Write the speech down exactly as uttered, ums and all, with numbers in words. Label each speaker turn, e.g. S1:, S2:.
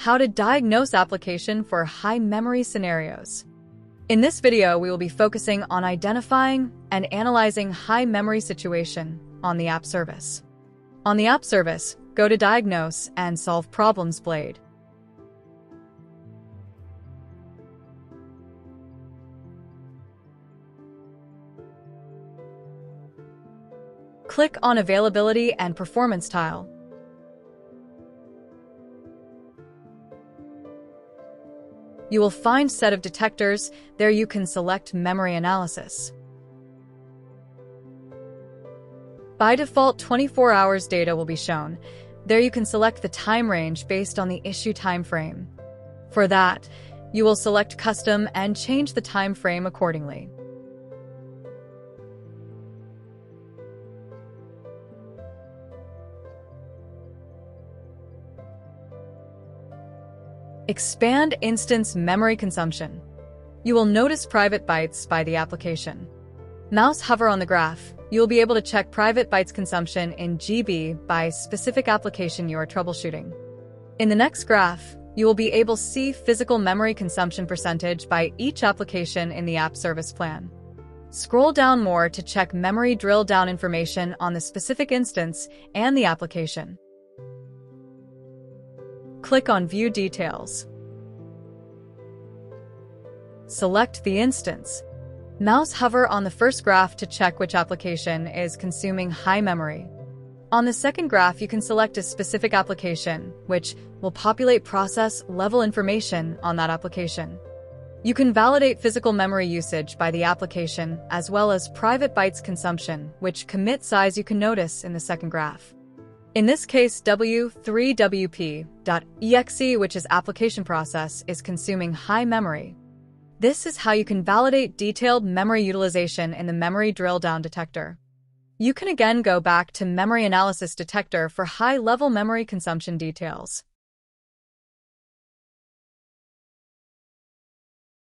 S1: how to diagnose application for high memory scenarios. In this video, we will be focusing on identifying and analyzing high memory situation on the app service. On the app service, go to Diagnose and Solve Problems blade. Click on Availability and Performance tile. You will find Set of Detectors. There you can select Memory Analysis. By default, twenty-four hours data will be shown. There you can select the time range based on the issue time frame. For that, you will select Custom and change the time frame accordingly. Expand instance memory consumption. You will notice private bytes by the application. Mouse hover on the graph. You will be able to check private bytes consumption in G B by specific application you are troubleshooting. In the next graph, you will be able to see physical memory consumption percentage by each application in the app service plan. Scroll down more to check memory drill down information on the specific instance and the application. Click on View Details. Select the instance. Mouse hover on the first graph to check which application is consuming high memory. On the second graph, you can select a specific application, which will populate process-level information on that application. You can validate physical memory usage by the application, as well as private bytes consumption, which commit size you can notice in the second graph. In this case, W three W P dot E X E, which is application process, is consuming high memory. This is how you can validate detailed memory utilization in the memory drill down detector. You can again go back to memory analysis detector for high-level memory consumption details.